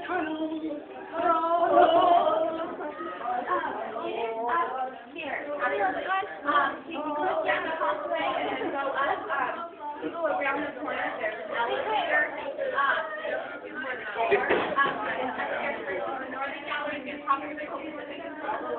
Here, you can go down the hallway and then go up. You go around the corner. There's an elevator. And upstairs for the northern gallery, you can talk to the people.